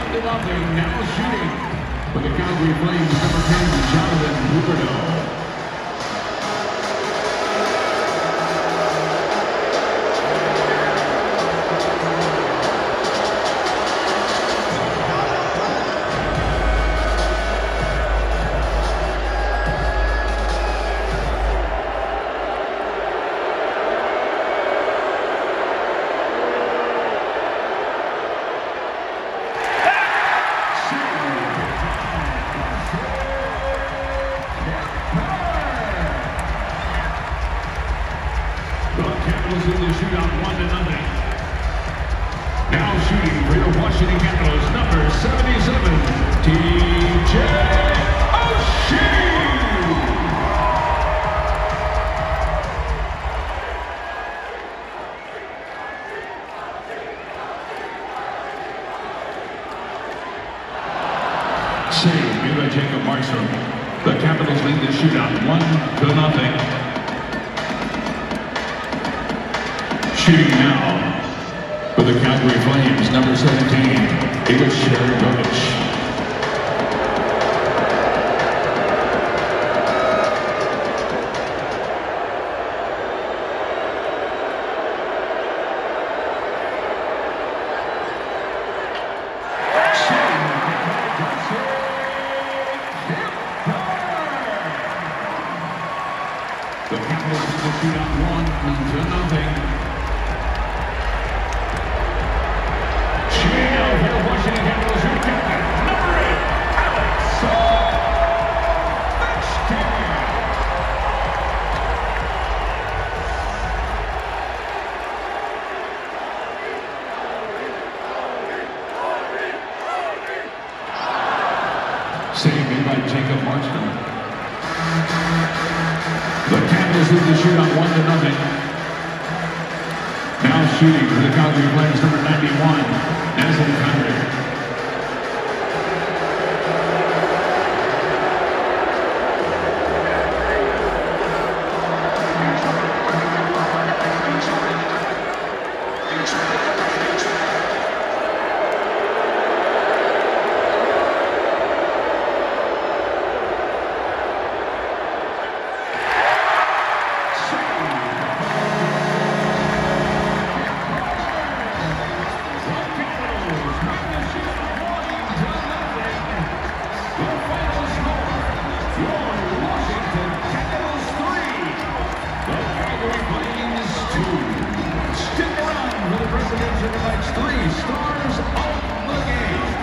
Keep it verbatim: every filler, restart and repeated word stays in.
One to nothing. Now shooting for the Calgary Flames, number ten, Jonathan Huberdeau. In the shootout, one to nothing. Now shooting for your Washington Capitals, number seventy-seven, T J Oshie. Save made by Jacob Markstrom. The Capitals lead the shootout, one to nothing. Shooting now for the Calgary Flames, number seventeen, Igor Sharangovich. The Capitals in the shootout, one to nothing. Washington Capitals, your captain, number eight, Alex Ovechkin. Save made by Jacob Markstrom. The Capitals lead the shootout one to nothing. Now shooting for the Calgary Flames, number ninety-one. Nazem Kadri. Stick around for the presentation of tonight's three stars of the game.